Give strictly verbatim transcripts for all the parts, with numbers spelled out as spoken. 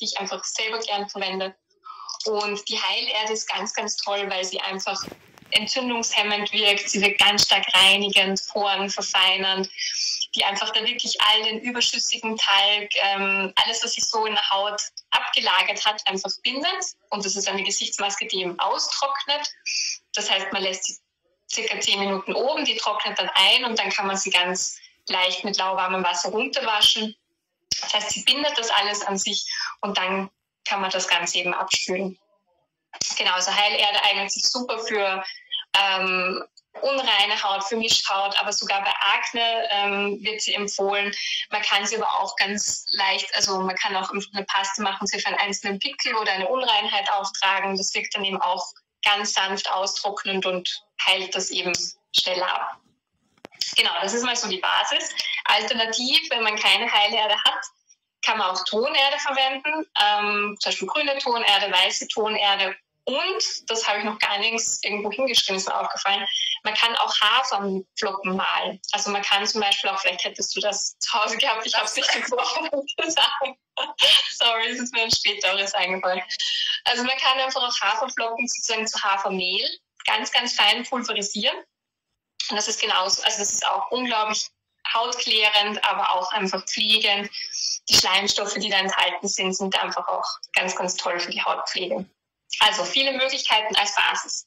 die ich einfach selber gern verwende. Und die Heilerde ist ganz, ganz toll, weil sie einfach entzündungshemmend wirkt. Sie wirkt ganz stark reinigend, Poren verfeinernd, die einfach da wirklich all den überschüssigen Talg, ähm, alles, was sich so in der Haut abgelagert hat, einfach bindet. Und das ist eine Gesichtsmaske, die eben austrocknet. Das heißt, man lässt sie circa zehn Minuten oben, die trocknet dann ein und dann kann man sie ganz leicht mit lauwarmem Wasser runterwaschen. Das heißt, sie bindet das alles an sich und dann kann man das Ganze eben abspülen. Genau, also Heilerde eignet sich super für ähm, unreine Haut, für Mischhaut, aber sogar bei Akne ähm, wird sie empfohlen. Man kann sie aber auch ganz leicht, also man kann auch eine Paste machen, sie für einen einzelnen Pickel oder eine Unreinheit auftragen. Das wirkt dann eben auch ganz sanft austrocknend und heilt das eben schneller ab. Genau, das ist mal so die Basis. Alternativ, wenn man keine Heilerde hat, kann man auch Tonerde verwenden, ähm, zum Beispiel grüne Tonerde, weiße Tonerde und, das habe ich noch gar nirgends irgendwo hingeschrieben, ist mir aufgefallen, man kann auch Haferflocken mahlen. Also man kann zum Beispiel auch, vielleicht hättest du das zu Hause gehabt, ich habe es nicht gebraucht zu sagen. Sorry, es ist mir ein späteres eingefallen. Also man kann einfach auch Haferflocken sozusagen zu Hafermehl ganz, ganz fein pulverisieren. Und das ist genauso, also das ist auch unglaublich hautklärend, aber auch einfach pflegend. Die Schleimstoffe, die da enthalten sind, sind einfach auch ganz, ganz toll für die Hautpflege. Also viele Möglichkeiten als Basis.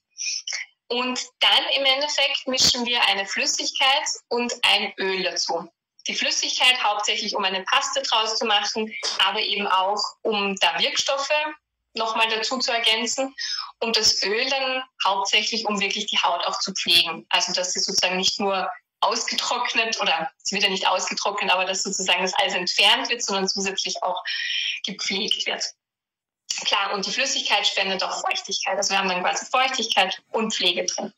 Und dann im Endeffekt mischen wir eine Flüssigkeit und ein Öl dazu. Die Flüssigkeit hauptsächlich, um eine Paste draus zu machen, aber eben auch, um da Wirkstoffe nochmal dazu zu ergänzen. Und das Öl dann hauptsächlich, um wirklich die Haut auch zu pflegen. Also dass sie sozusagen nicht nur ausgetrocknet oder es wird ja nicht ausgetrocknet, aber dass sozusagen das alles entfernt wird, sondern zusätzlich auch gepflegt wird. Klar, und die Flüssigkeit spendet auch Feuchtigkeit. Also wir haben dann quasi Feuchtigkeit und Pflege drin.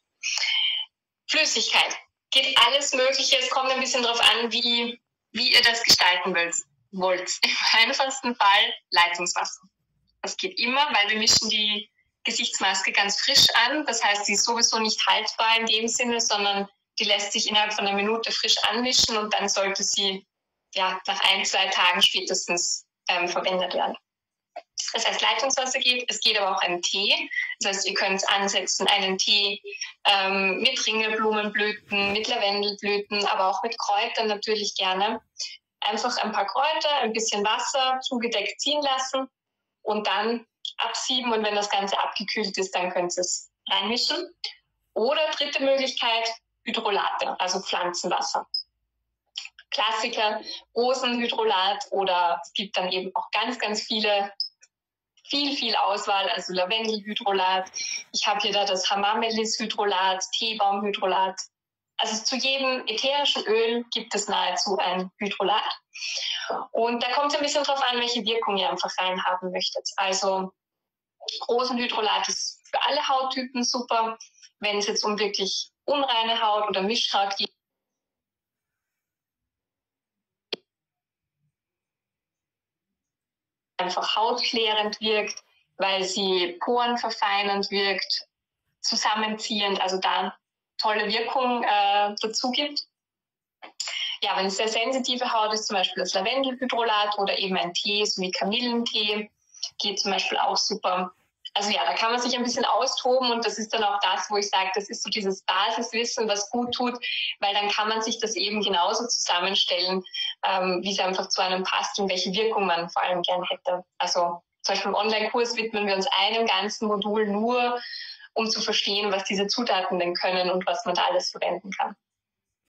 Flüssigkeit. Geht alles Mögliche. Es kommt ein bisschen darauf an, wie, wie ihr das gestalten wollt. Im einfachsten Fall Leitungswasser. Das geht immer, weil wir mischen die Gesichtsmaske ganz frisch an. Das heißt, sie ist sowieso nicht haltbar in dem Sinne, sondern die lässt sich innerhalb von einer Minute frisch anmischen und dann sollte sie ja, nach ein, zwei Tagen spätestens ähm, verwendet werden. Das heißt, Leitungswasser geht, es geht aber auch ein Tee. Das heißt, ihr könnt ansetzen einen Tee ähm, mit Ringelblumenblüten, mit Lavendelblüten, aber auch mit Kräutern natürlich gerne. Einfach ein paar Kräuter, ein bisschen Wasser zugedeckt ziehen lassen und dann absieben und wenn das Ganze abgekühlt ist, dann könnt ihr es reinmischen. Oder dritte Möglichkeit, Hydrolate, also Pflanzenwasser. Klassiker, Rosenhydrolat oder es gibt dann eben auch ganz, ganz viele, viel, viel Auswahl, also Lavendelhydrolat. Ich habe hier da das Hamamelis-Hydrolat, Teebaumhydrolat. Also zu jedem ätherischen Öl gibt es nahezu ein Hydrolat. Und da kommt es ein bisschen drauf an, welche Wirkung ihr einfach reinhaben möchtet. Also Rosenhydrolat ist für alle Hauttypen super. Wenn es jetzt um wirklich unreine Haut oder Mischhaut geht, einfach hautklärend wirkt, weil sie Poren verfeinernd wirkt, zusammenziehend, also da tolle Wirkung äh, dazu gibt. Ja, wenn es sehr sensitive Haut ist, zum Beispiel das Lavendelhydrolat oder eben ein Tee, so wie Kamillentee, geht zum Beispiel auch super. Also ja, da kann man sich ein bisschen austoben und das ist dann auch das, wo ich sage, das ist so dieses Basiswissen, was gut tut, weil dann kann man sich das eben genauso zusammenstellen, ähm, wie es einfach zu einem passt und welche Wirkung man vor allem gern hätte. Also zum Beispiel im Online-Kurs widmen wir uns einem ganzen Modul nur, um zu verstehen, was diese Zutaten denn können und was man da alles verwenden kann.